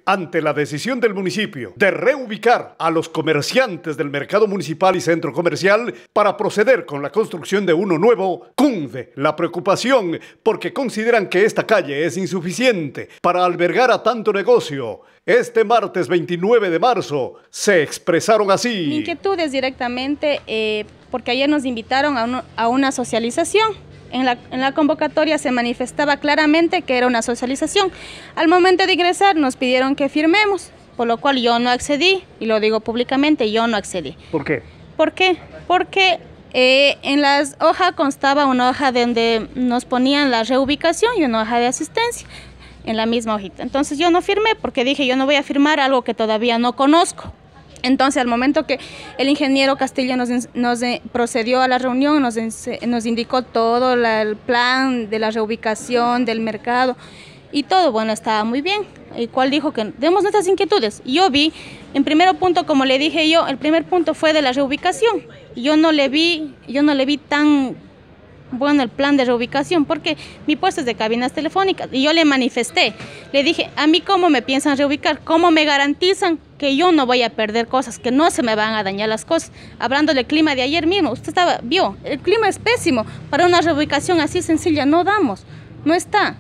ante la decisión del municipio de reubicar a los comerciantes del mercado municipal y centro comercial para proceder con la construcción de uno nuevo, cunde la preocupación porque consideran que esta calle es insuficiente para albergar a tanto negocio. Este martes 29 de marzo se expresaron así. Mi inquietud es directamente porque ayer nos invitaron a una socialización. En la convocatoria se manifestaba claramente que era una socialización. Al momento de ingresar nos pidieron que firmemos, por lo cual yo no accedí, y lo digo públicamente, yo no accedí. ¿Por qué? ¿Por qué? Porque en la hoja constaba una hoja donde nos ponían la reubicación y una hoja de asistencia en la misma hojita. Entonces yo no firmé porque dije yo no voy a firmar algo que todavía no conozco. Entonces, al momento que el ingeniero Castillo nos procedió a la reunión, nos indicó todo el plan de la reubicación del mercado y todo, bueno, estaba muy bien. El cual dijo que demos nuestras inquietudes. Yo vi, en primer punto, como le dije yo, el primer punto fue de la reubicación. Yo no le vi tan bueno el plan de reubicación porque mi puesto es de cabinas telefónicas y yo le manifesté, le dije, a mí cómo me piensan reubicar, cómo me garantizan que yo no voy a perder cosas, que no se me van a dañar las cosas. Hablando del clima de ayer mismo, usted vio, el clima es pésimo, para una reubicación así sencilla no damos, no está.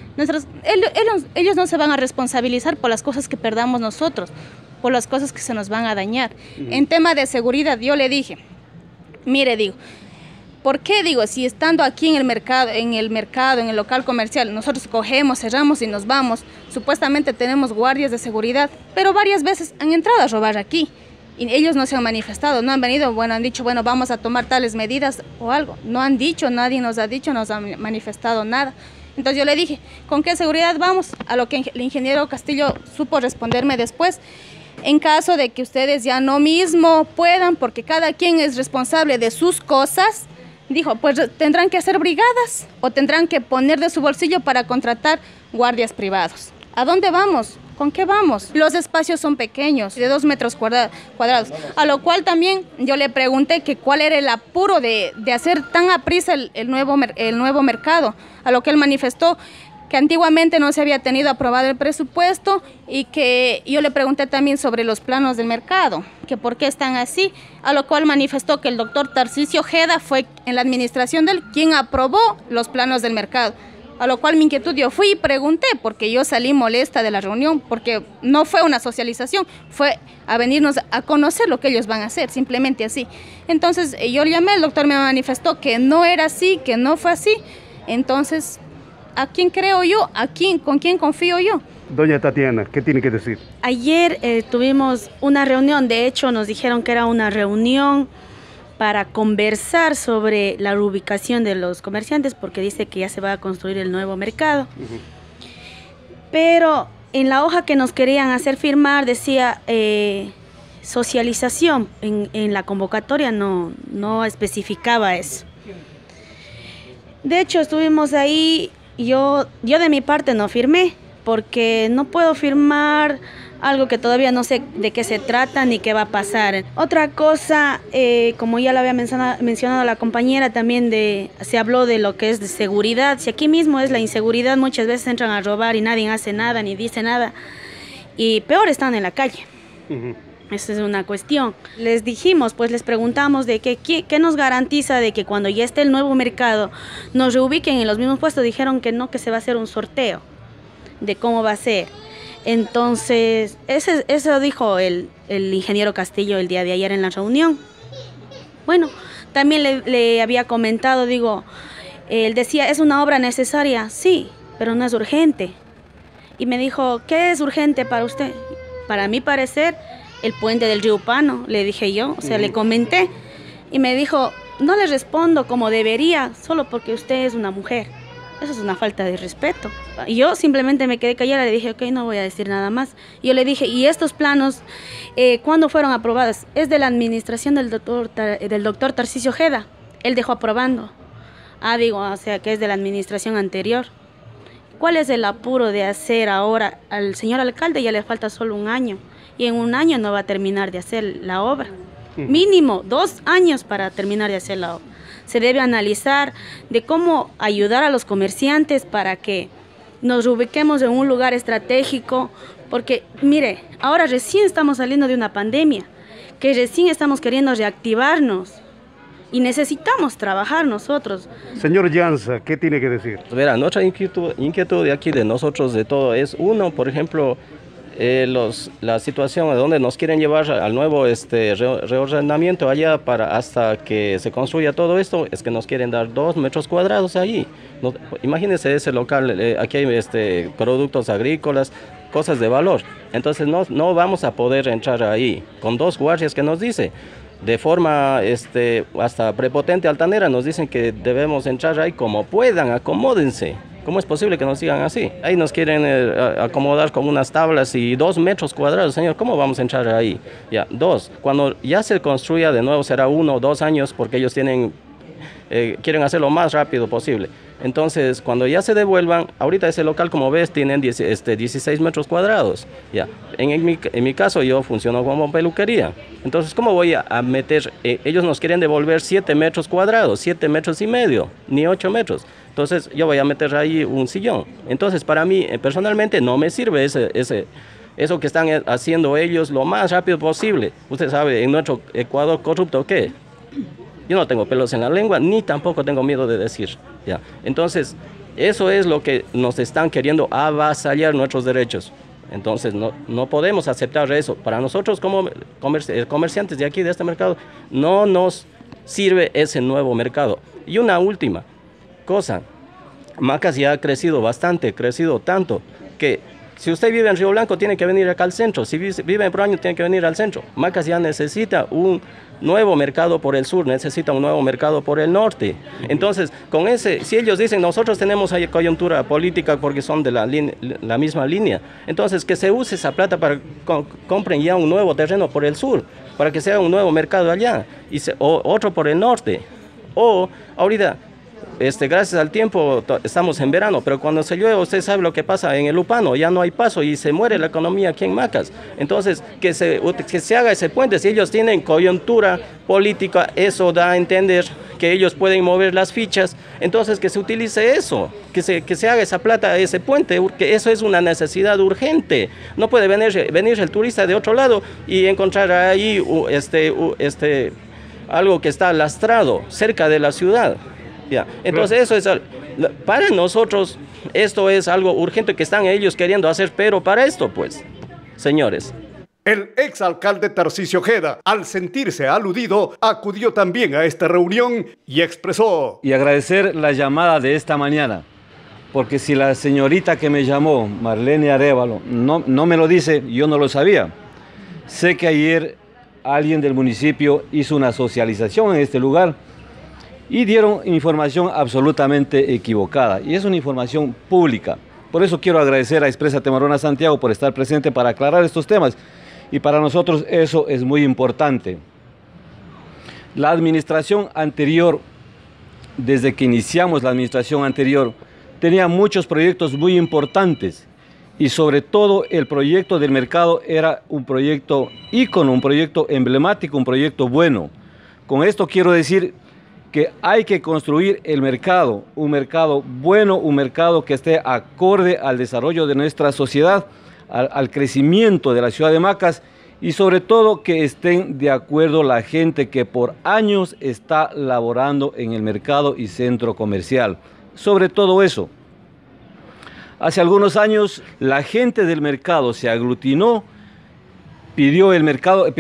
Ellos no se van a responsabilizar por las cosas que perdamos nosotros, por las cosas que se nos van a dañar. En tema de seguridad, yo le dije, mire, digo, ¿por qué digo, si estando aquí en el mercado, en el local comercial, nosotros cogemos, cerramos y nos vamos, supuestamente tenemos guardias de seguridad, pero varias veces han entrado a robar aquí y ellos no se han manifestado, no han venido, bueno, han dicho, bueno, vamos a tomar tales medidas o algo, no han dicho, nadie nos ha dicho, nos han manifestado nada. Entonces yo le dije, ¿con qué seguridad vamos? A lo que el ingeniero Castillo supo responderme después, en caso de que ustedes ya no mismo puedan, porque cada quien es responsable de sus cosas, dijo, pues tendrán que hacer brigadas o tendrán que poner de su bolsillo para contratar guardias privados. ¿A dónde vamos? ¿Con qué vamos? Los espacios son pequeños, de 2 metros cuadrados, a lo cual también yo le pregunté que cuál era el apuro de hacer tan aprisa el nuevo mercado, a lo que él manifestó que antiguamente no se había tenido aprobado el presupuesto y que yo le pregunté también sobre los planos del mercado, que por qué están así, a lo cual manifestó que el doctor Tarcisio Ojeda fue en la administración de él quien aprobó los planos del mercado, a lo cual mi inquietud, yo fui y pregunté, porque yo salí molesta de la reunión, porque no fue una socialización, fue a venirnos a conocer lo que ellos van a hacer, simplemente así. Entonces yo llamé, el doctor me manifestó que no era así, que no fue así, entonces ¿a quién creo yo? ¿Con quién confío yo? Doña Tatiana, ¿qué tiene que decir? Ayer tuvimos una reunión, de hecho nos dijeron que era una reunión para conversar sobre la reubicación de los comerciantes, porque dice que ya se va a construir el nuevo mercado. Pero en la hoja que nos querían hacer firmar decía socialización, en la convocatoria no especificaba eso. De hecho estuvimos ahí. Yo de mi parte no firmé, porque no puedo firmar algo que todavía no sé de qué se trata ni qué va a pasar. Otra cosa, como ya lo había mencionado la compañera, también se habló de lo que es de seguridad. Si aquí mismo es la inseguridad, muchas veces entran a robar y nadie hace nada ni dice nada, y peor están en la calle. Esa es una cuestión. Les dijimos, pues les preguntamos de qué nos garantiza de que cuando ya esté el nuevo mercado nos reubiquen en los mismos puestos. Dijeron que no, que se va a hacer un sorteo de cómo va a ser. Entonces, eso dijo el ingeniero Castillo el día de ayer en la reunión. Bueno, también le había comentado, digo, él decía, ¿es una obra necesaria? Sí, pero no es urgente. Y me dijo, ¿qué es urgente para usted? Para mi parecer, el puente del río Pano, le dije yo, o sea, le comenté. Y me dijo, no le respondo como debería, solo porque usted es una mujer. Eso es una falta de respeto. Y yo simplemente me quedé callada, le dije, ok, no voy a decir nada más. Yo le dije, ¿y estos planos cuándo fueron aprobados? Es de la administración del doctor Tarcisio Ojeda. Él dejó aprobando. Digo, o sea, que es de la administración anterior. ¿Cuál es el apuro de hacer ahora? Al señor alcalde ya le falta solo 1 año. Y en 1 año no va a terminar de hacer la obra. Mínimo 2 años para terminar de hacer la obra. Se debe analizar de cómo ayudar a los comerciantes para que nos ubiquemos en un lugar estratégico, Porque, mire, ahora recién estamos saliendo de una pandemia, que recién estamos queriendo reactivarnos y necesitamos trabajar nosotros. Señor Llanza, ¿qué tiene que decir? Verá, nuestra inquietud de aquí, de nosotros, de todo, es uno, por ejemplo, la situación a donde nos quieren llevar al nuevo reordenamiento allá hasta que se construya todo esto, es que nos quieren dar 2 metros cuadrados allí. No, imagínense ese local, aquí hay productos agrícolas, cosas de valor. Entonces no vamos a poder entrar ahí con 2 guardias que nos dice. De forma hasta prepotente, altanera, nos dicen que debemos entrar ahí como puedan, acomódense. ¿Cómo es posible que nos digan así? Ahí nos quieren acomodar con unas tablas y 2 metros cuadrados, señor, ¿cómo vamos a entrar ahí? Ya, 2. Cuando ya se construya de nuevo será 1 o 2 años porque ellos quieren hacerlo lo más rápido posible. Entonces, cuando ya se devuelvan, ahorita ese local, como ves, tienen 16 metros cuadrados. Ya. En mi caso, yo funciono como peluquería. Entonces, ¿cómo voy a meter? Ellos nos quieren devolver 7 metros cuadrados, 7 metros y medio, ni 8 metros. Entonces, yo voy a meter ahí un sillón. Entonces, para mí, personalmente, no me sirve eso que están haciendo ellos lo más rápido posible. Usted sabe, en nuestro Ecuador corrupto, ¿qué? Yo no tengo pelos en la lengua, ni tampoco tengo miedo de decir. ¿Ya? Entonces, eso es lo que nos están queriendo avasallar nuestros derechos. Entonces, no podemos aceptar eso. Para nosotros, como comerciantes de aquí, de este mercado, no nos sirve ese nuevo mercado. Y una última cosa, Macas ya ha crecido bastante, crecido tanto, que si usted vive en Río Blanco, tiene que venir acá al centro. Si vive en Proaño, tiene que venir al centro. Macas ya necesita un nuevo mercado por el sur, necesita un nuevo mercado por el norte. Entonces, si ellos dicen, nosotros tenemos ahí coyuntura política porque son de la misma línea, entonces que se use esa plata para compren ya un nuevo terreno por el sur, para que sea un nuevo mercado allá, o otro por el norte. O ahorita, gracias al tiempo, estamos en verano, pero cuando se llueve, usted sabe lo que pasa en el Lupano, ya no hay paso y se muere la economía aquí en Macas. Entonces, que se haga ese puente. Si ellos tienen coyuntura política, eso da a entender que ellos pueden mover las fichas, entonces que se utilice eso, que se haga esa plata, ese puente, que eso es una necesidad urgente. No puede venir el turista de otro lado y encontrar ahí algo que está lastrado cerca de la ciudad. Ya. Entonces eso es, para nosotros, esto es algo urgente que están ellos queriendo hacer, pero para esto, pues, señores. El exalcalde Tarcisio Ojeda, al sentirse aludido, acudió también a esta reunión y expresó. Y agradecer la llamada de esta mañana, porque si la señorita que me llamó, Marlene Arévalo, no me lo dice, yo no lo sabía. Sé que ayer alguien del municipio hizo una socialización en este lugar, y dieron información absolutamente equivocada, y es una información pública. Por eso quiero agradecer a Exprésate Marona Santiago por estar presente para aclarar estos temas, y para nosotros eso es muy importante. La administración anterior, desde que iniciamos la administración anterior, tenía muchos proyectos muy importantes, y sobre todo el proyecto del mercado era un proyecto ícono, un proyecto emblemático, un proyecto bueno. Con esto quiero decir que hay que construir el mercado, un mercado bueno, un mercado que esté acorde al desarrollo de nuestra sociedad, al crecimiento de la ciudad de Macas, y sobre todo que estén de acuerdo la gente que por años está laborando en el mercado y centro comercial. Sobre todo eso. Hace algunos años la gente del mercado se aglutinó, pidió el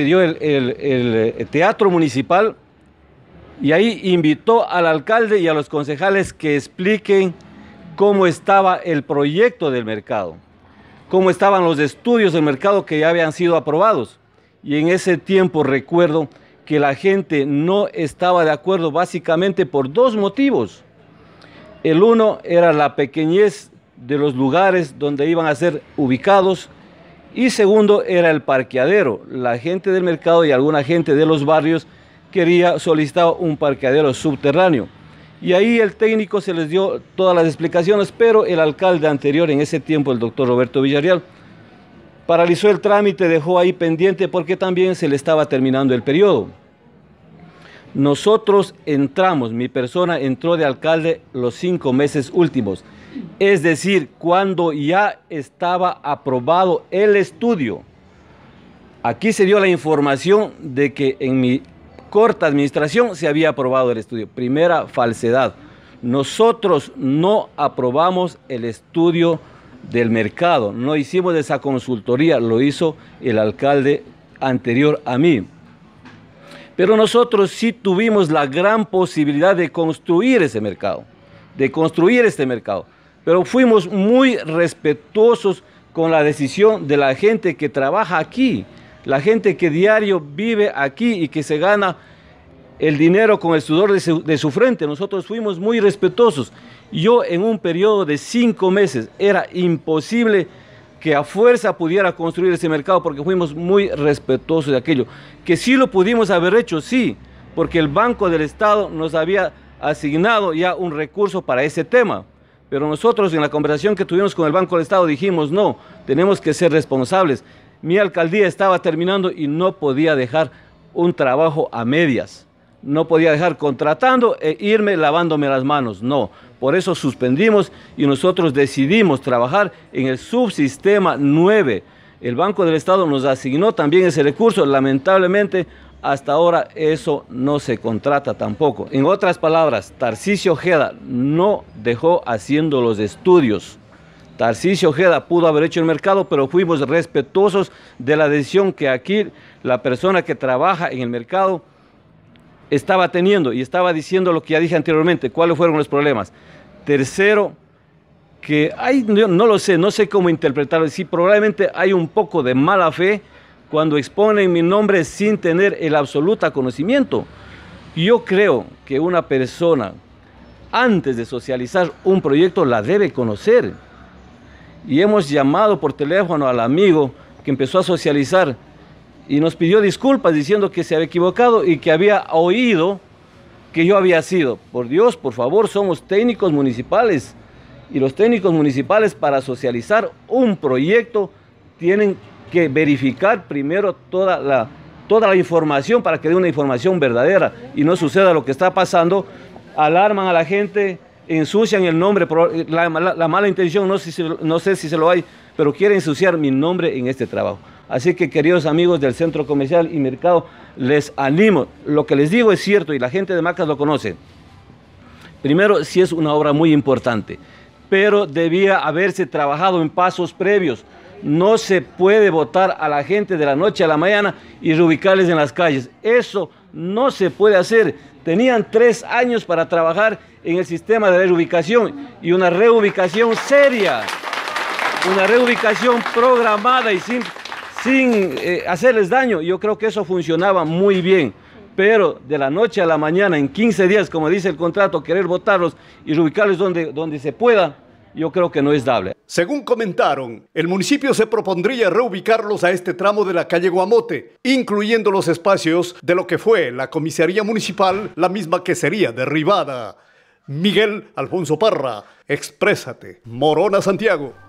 teatro municipal, y ahí invitó al alcalde y a los concejales que expliquen cómo estaba el proyecto del mercado, cómo estaban los estudios del mercado que ya habían sido aprobados. Y en ese tiempo recuerdo que la gente no estaba de acuerdo básicamente por 2 motivos. El uno era la pequeñez de los lugares donde iban a ser ubicados, y segundo era el parqueadero. La gente del mercado y alguna gente de los barrios solicitaba un parqueadero subterráneo, y ahí el técnico se les dio todas las explicaciones, pero el alcalde anterior en ese tiempo, el doctor Roberto Villarreal, paralizó el trámite, dejó ahí pendiente porque también se le estaba terminando el periodo. Nosotros entramos, mi persona entró de alcalde los 5 meses últimos. Es decir, cuando ya estaba aprobado el estudio. Aquí se dio la información de que en mi corta administración se había aprobado el estudio. Primera falsedad. Nosotros no aprobamos el estudio del mercado. No hicimos esa consultoría, lo hizo el alcalde anterior a mí. Pero nosotros sí tuvimos la gran posibilidad de construir ese mercado, de construir este mercado. Pero fuimos muy respetuosos con la decisión de la gente que trabaja aquí, la gente que diario vive aquí y que se gana el dinero con el sudor de su frente. Nosotros fuimos muy respetuosos. Yo en un periodo de 5 meses era imposible que a fuerza pudiera construir ese mercado porque fuimos muy respetuosos de aquello. Que sí lo pudimos haber hecho, sí, porque el Banco del Estado nos había asignado ya un recurso para ese tema. Pero nosotros en la conversación que tuvimos con el Banco del Estado dijimos, no, tenemos que ser responsables. Mi alcaldía estaba terminando y no podía dejar un trabajo a medias. No podía dejar contratando e irme lavándome las manos, no. Por eso suspendimos y nosotros decidimos trabajar en el subsistema 9. El Banco del Estado nos asignó también ese recurso. Lamentablemente, hasta ahora eso no se contrata tampoco. En otras palabras, Tarcisio Ojeda no dejó haciendo los estudios. Tarcisio Ojeda pudo haber hecho el mercado, pero fuimos respetuosos de la decisión que aquí la persona que trabaja en el mercado estaba teniendo y estaba diciendo lo que ya dije anteriormente, cuáles fueron los problemas. Tercero, que hay, yo no lo sé, no sé cómo interpretarlo, sí, probablemente hay un poco de mala fe cuando exponen mi nombre sin tener el absoluto conocimiento. Yo creo que una persona, antes de socializar un proyecto, la debe conocer. Y hemos llamado por teléfono al amigo que empezó a socializar y nos pidió disculpas diciendo que se había equivocado y que había oído que yo había sido. Por Dios, por favor, somos técnicos municipales y los técnicos municipales para socializar un proyecto tienen que verificar primero toda la información para que dé una información verdadera y no suceda lo que está pasando. Alarman a la gente, ensucian el nombre, la mala intención, no sé si se lo hay, pero quieren ensuciar mi nombre en este trabajo. Así que, queridos amigos del Centro Comercial y Mercado, les animo. Lo que les digo es cierto y la gente de Macas lo conoce. Primero, sí es una obra muy importante, pero debía haberse trabajado en pasos previos. No se puede votar a la gente de la noche a la mañana y reubicarles en las calles. Eso no se puede hacer. Tenían 3 años para trabajar en el sistema de reubicación y una reubicación seria, una reubicación programada y sin hacerles daño. Yo creo que eso funcionaba muy bien, pero de la noche a la mañana, en 15 días, como dice el contrato, querer votarlos y reubicarlos donde se pueda, yo creo que no es dable. Según comentaron, el municipio se propondría reubicarlos a este tramo de la calle Guamote, incluyendo los espacios de lo que fue la comisaría municipal, la misma que sería derribada. Miguel Alfonso Parra, Exprésate, Morona, Santiago.